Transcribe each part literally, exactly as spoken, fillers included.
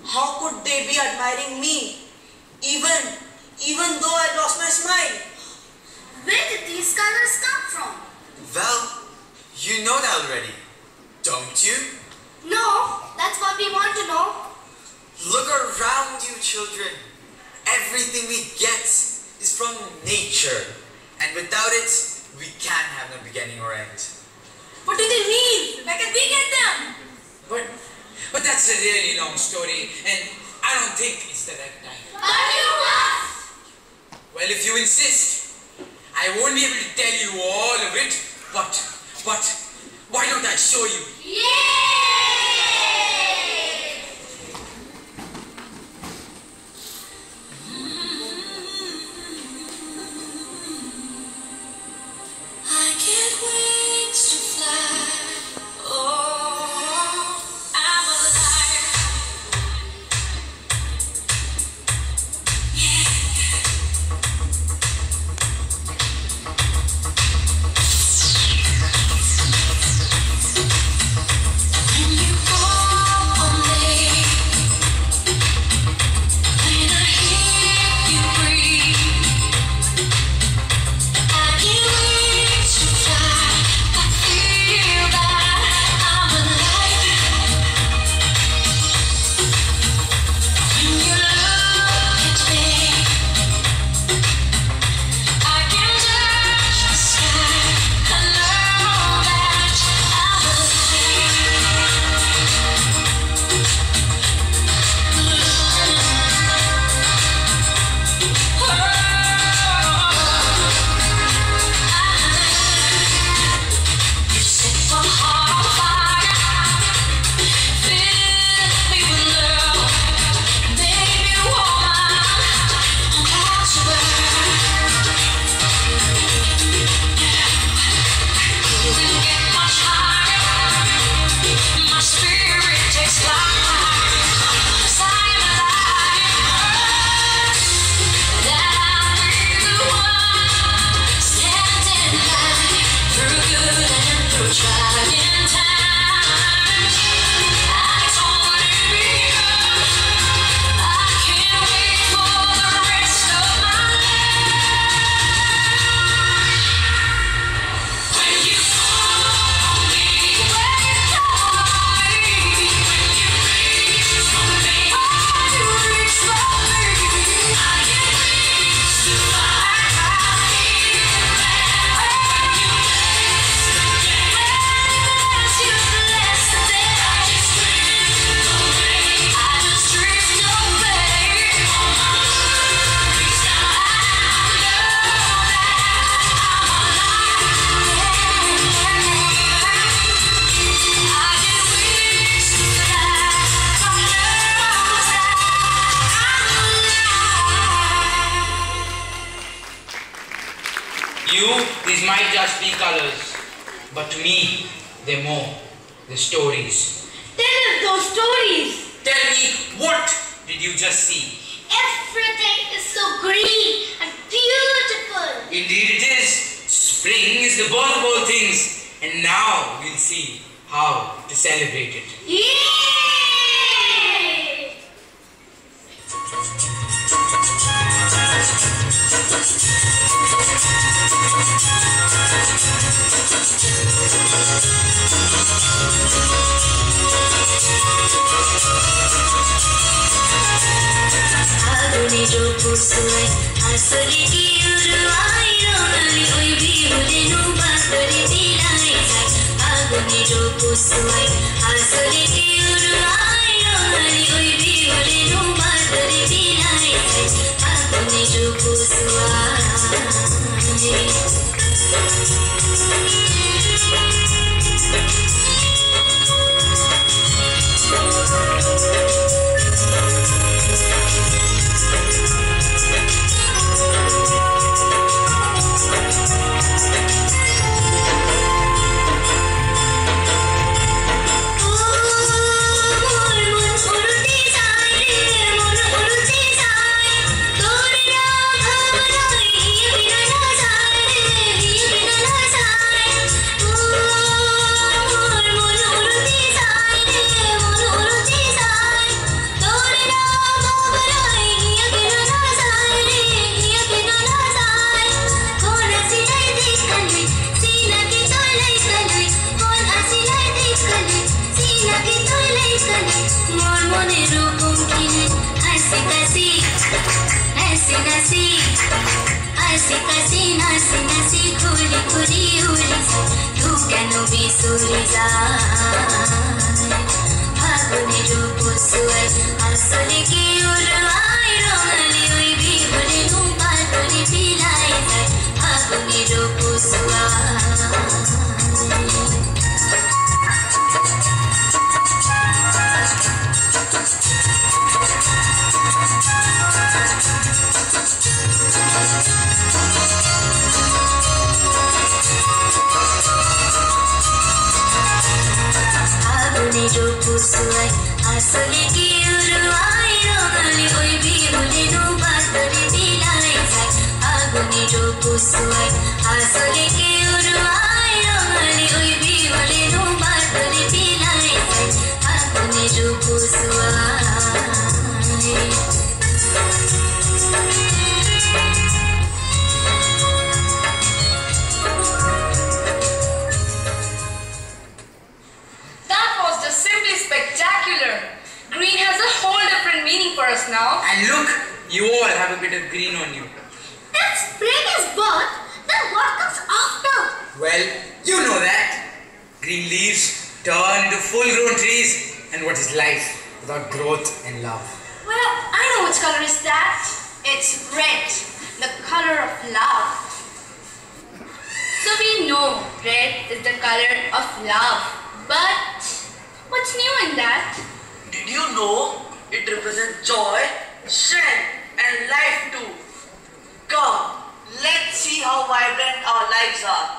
How could they be admiring me? Even, even though I lost my smile. Where did these colors come from? Well, you know that already, don't you? No, that's what we want to know. Look around you, children. Everything we get is from nature. And without it, we can't have no beginning or end. What do they mean? Where can we get them? But, but that's a really long story, and I don't think it's the right time. But you must! Well, if you insist, I won't be able to tell you all of it, but, but, why don't I show you? Yay! I can't wait to fly. Oh, I'm alive. Yeah. When you call on me, when I hear you breathe, I can't wait to fly. I feel that I'm alive. When you look at me, I can touch the sky. I know that I'm alive. You set my heart on fire, fill me with love, baby woman, I'm proud to wear. Couldn't get much higher, my spirit takes flight, 'cause I'm alive. That I'll be the one standing by through good and through trying times. I totally become. I can't wait for the rest of my life. When you call on me, when you call on me, when you reach for me, when you reach for me, I can't reach to fly. I feel that when you bless the day, when you bless the day, I just drift away. I just drift away. All my worries down. I know that I'm alive. I get wings to fly. I know that I'm alive. You, these might just be colors, but to me, they're more. They're stories. Tell us those stories. Tell me, what did you just see? Everything is so green and beautiful. Indeed it is. Spring is the birth of all things, and now we'll see how to celebrate it. Yay! आगुने जो पुसुए आसरी की उरुआई रोनली ओई बिहुले नु बातरी दिलाई आगुने जो पुसुए आसरी की उरुआई रोनली ओई बिहुले नु बातरी दिलाई आगुने जो Oh तले मोर मने रूपम किने हसी कसी हसी नसी हसी कसी नसी नसी खुली खुली उली तू केनो बिसुरी जाय फागुनी रूप सुय असली की उड़ाई रंगली ओई बिहुली नु पातुली पिलाई जाय फागुनी रूप सुय Suai asli ki uruai rongali oi bihuli nu baturi bilai sai aguni roku suai asli ki uruai rongali oi bihuli nu baturi bilai sai aguni roku suai Spectacular! Green has a whole different meaning for us now. And look, you all have a bit of green on you. If spring is birth, then what comes after? Well, you know that. Green leaves turn into full-grown trees. And what is life without growth and love? Well, I know which color is that. It's red, the color of love. So we know red is the color of love. But what's new in that? Did you know it represents joy, strength and life too? Come, let's see how vibrant our lives are.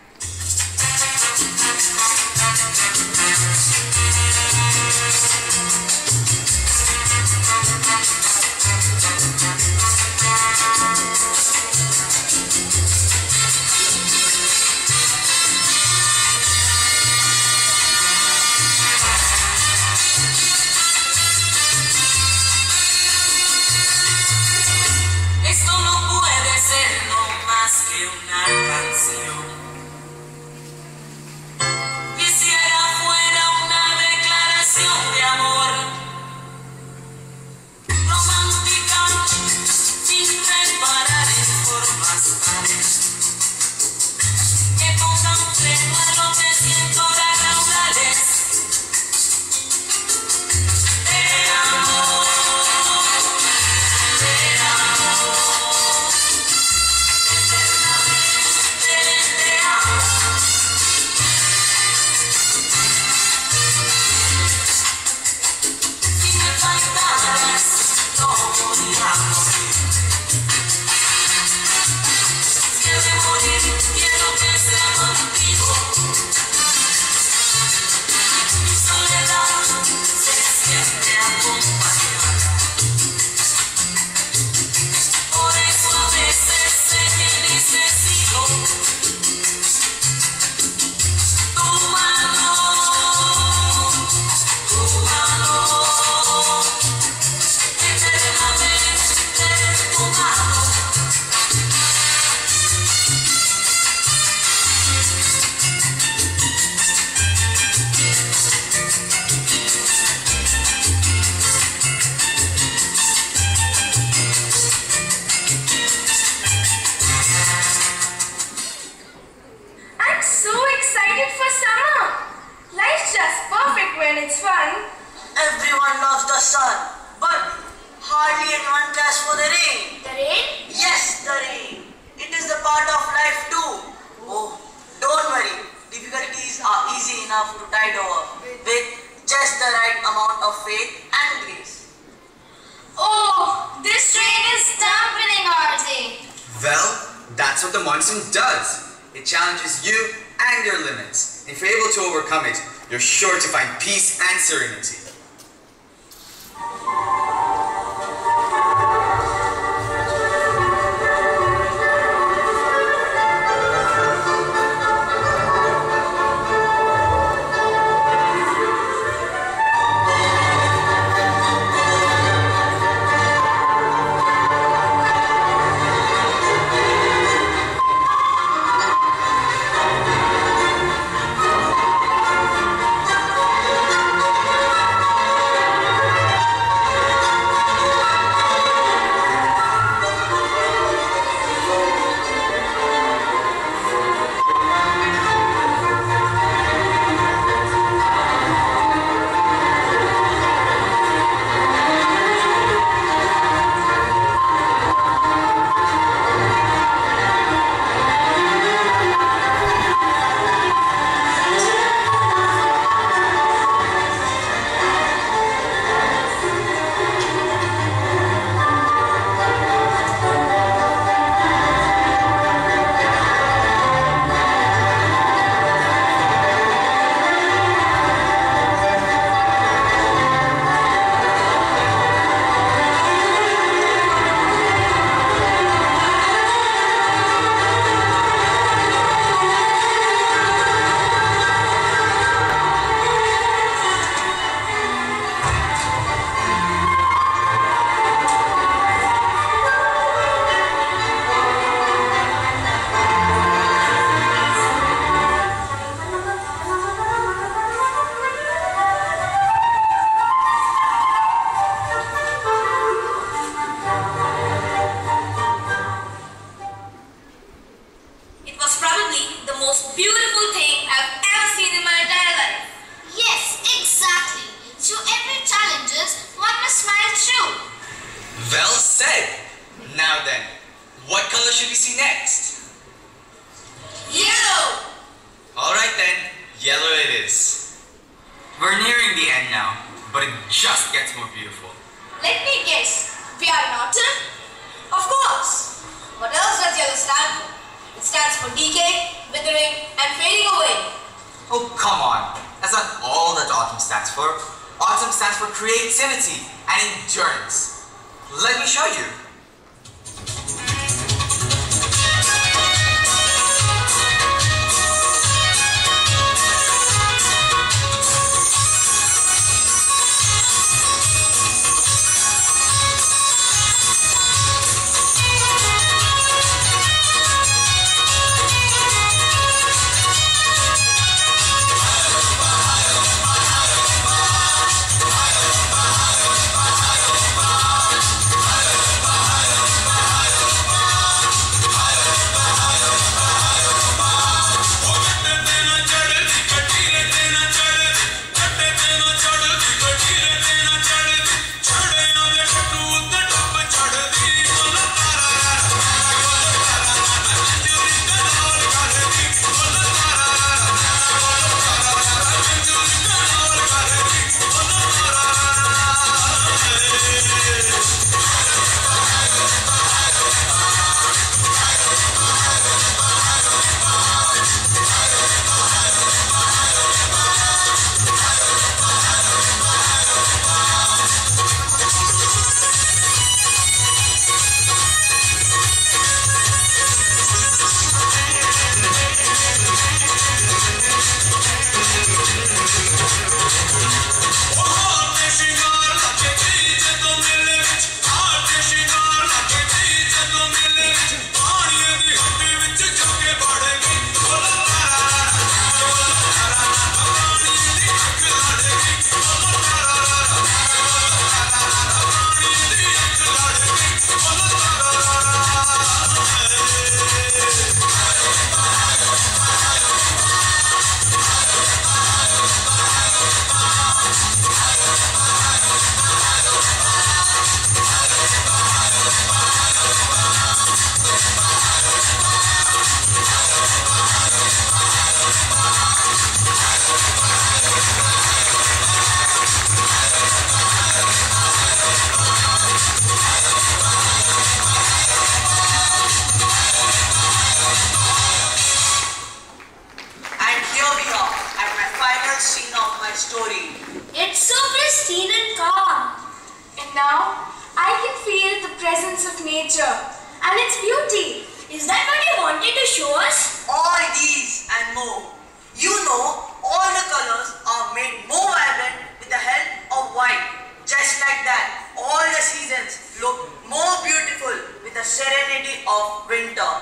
Esto no puede ser no más que una canción. Quisiera fuera una declaración de amor, romántica, sin reparar en formas tales que pongan freno a lo que siento de raudales de amor. enough to tide over with just the right amount of faith and grace. Oh, this rain is dampening our day. Well, that's what the monsoon does. It challenges you and your limits. If you're able to overcome it, you're sure to find peace and serenity. should we see next? Yellow! Alright then, yellow it is. We're nearing the end now, but it just gets more beautiful. Let me guess. We are in autumn? Of course! What else does yellow stand for? It stands for decay, withering, and fading away. Oh, come on. That's not all that autumn stands for. Autumn stands for creativity and endurance. Let me show you. story. It's so pristine and calm. And now I can feel the presence of nature and its beauty. Is that what you wanted to show us? All these and more. You know, all the colors are made more vibrant with the help of white. Just like that, all the seasons look more beautiful with the serenity of winter.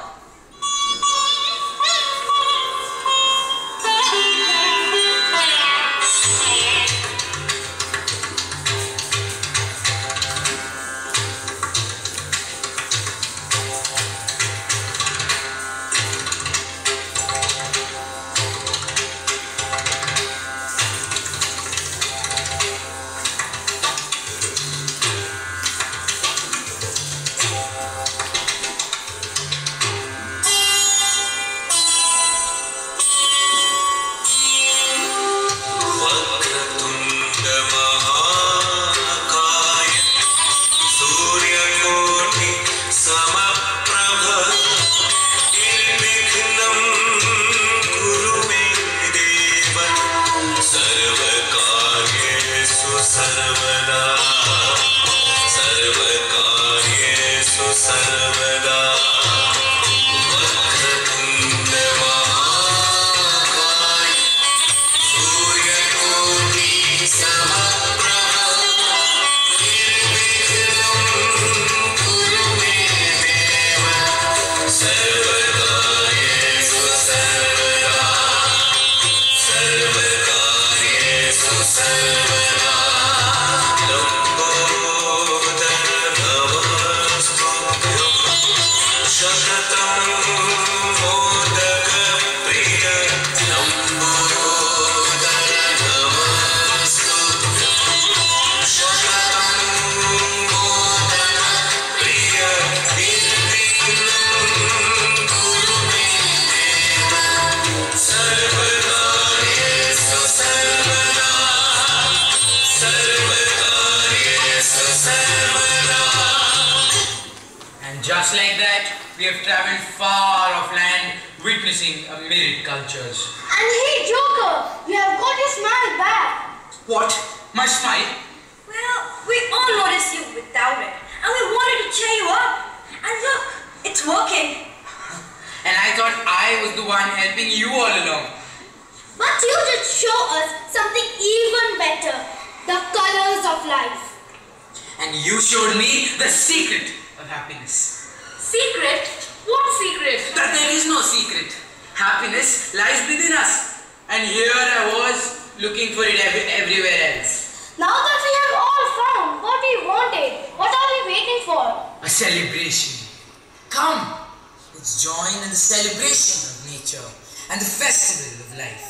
Thank you. we have traveled far off land, witnessing a myriad cultures. And hey, Joker, you have got your smile back. What? My smile? Well, we all noticed you without it, and we wanted to cheer you up. And look, it's working. And I thought I was the one helping you all along. But you did show us something even better. The colors of life. And you showed me the secret of happiness. Secret? What secret? That there is no secret. Happiness lies within us. And here I was looking for it ev- everywhere else. Now that we have all found what we wanted, what are we waiting for? A celebration. Come, let's join in the celebration of nature and the festival of life.